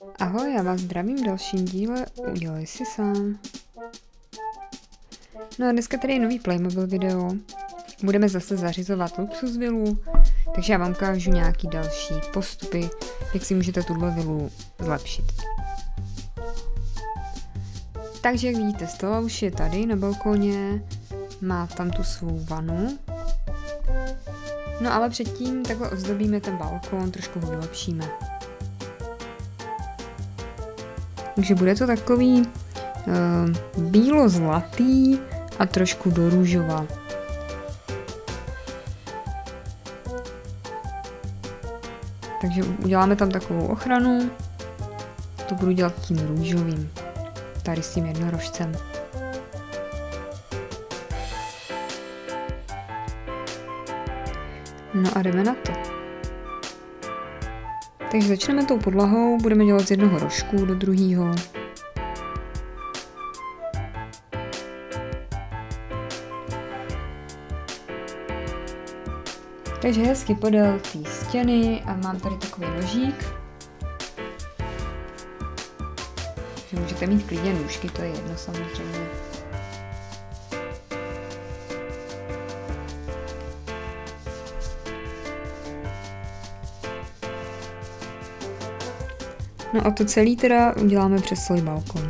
Ahoj, já vás zdravím v dalším díle Udělej si sám. No a dneska tady je nový Playmobil video. Budeme zase zařizovat luxus vilu, takže já vám ukážu nějaký další postupy, jak si můžete tuhle vilu zlepšit. Takže jak vidíte, Stella už je tady na balkóně, má tam tu svou vanu. No ale předtím takhle ozdobíme ten balkón, trošku ho vylepšíme. Takže bude to takový bílo-zlatý a trošku do růžova. Takže uděláme tam takovou ochranu. To budu dělat tím růžovým. Tady s tím jednorožcem. No a jdeme na to. Takže začneme tou podlahou, budeme dělat z jednoho rožku do druhého. Takže hezky podél té stěny a mám tady takový nožík. Takže můžete mít klidně nůžky, to je jedno samozřejmě. No a to celé teda uděláme přes celý balkon.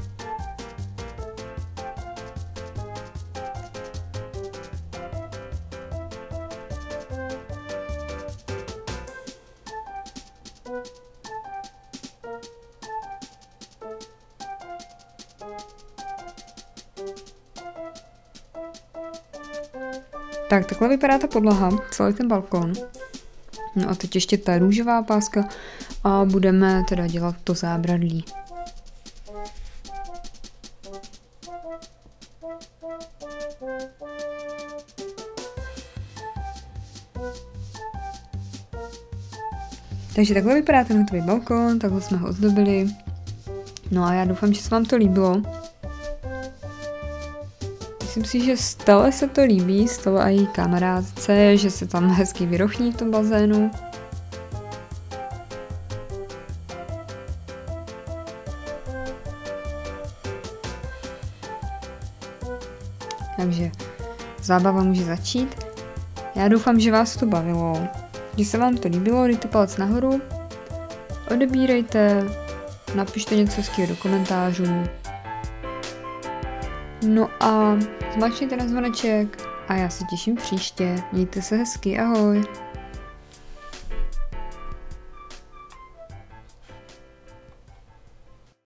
Tak, takhle vypadá ta podlaha, celý ten balkon. No a teď ještě ta růžová páska a budeme teda dělat to zábradlí. Takže takhle vypadá ten hotový balkon, takhle jsme ho ozdobili. No a já doufám, že se vám to líbilo. Myslím si, že Stelle se to líbí, Stella a její kamarádce, že se tam hezky vyrochní v tom bazénu. Takže zábava může začít. Já doufám, že vás to bavilo, že se vám to líbilo, dejte palec nahoru, odebírejte, napište něco hezkého do komentářů. No a zmačkněte na zvoneček a já se těším příště. Mějte se hezky, ahoj.